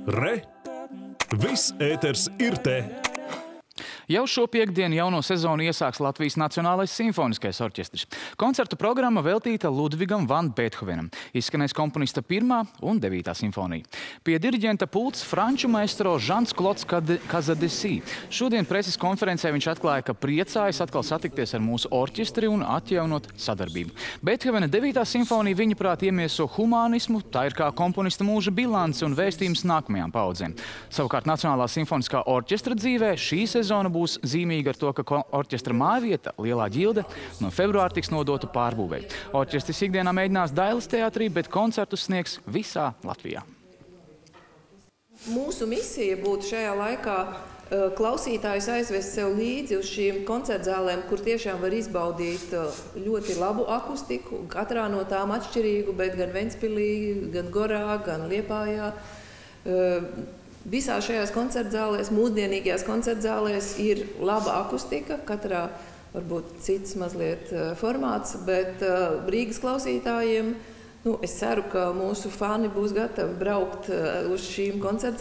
Re! Viss ēters ir te! Jau šo piektdienu jauno sezonu iesāks Latvijas Nacionālais simfoniskais orķestris. Koncertu programma veltīta Ludvigam van Beethovenam. Izskanēs komponista 1. un 9. simfonija. Pie diriģenta pults franču maestro Jean-Claude Casadesi. Šodien preses konferencē viņš atklāja, ka priecājas atkal satikties ar mūsu orķestri un atjaunot sadarbību. Beethovena 9. simfonija viņaprāt iemieso humānismu, tā ir kā komponista mūža bilance un vēstījums nākamajām paudzēm. Savukārt Nacionālā simfoniskā orķestra dzīvē šī sezona būs zīmīga ar to, ka orķestra mājvieta, Lielā ģilde, no februāra tiks nodota pārbūvei. Orķestris ikdienā mēģinās Dailes teātrī, bet koncertus sniegs visā Latvijā. Mūsu misija būtu šajā laikā klausītājus aizvest sev līdzi uz šīm koncertzālēm, kur tiešām var izbaudīt ļoti labu akustiku, katrā no tām atšķirīgu, bet gan Ventspilī, gan Gorā, gan Liepājā. Visā šajās koncertzālēs, mūsdienīgajās koncertzālēs ir laba akustika, katrā varbūt cits mazliet formāts, bet Rīgas klausītājiem, es ceru, ka mūsu fani būs gatavi braukt uz šīm koncertzālēm.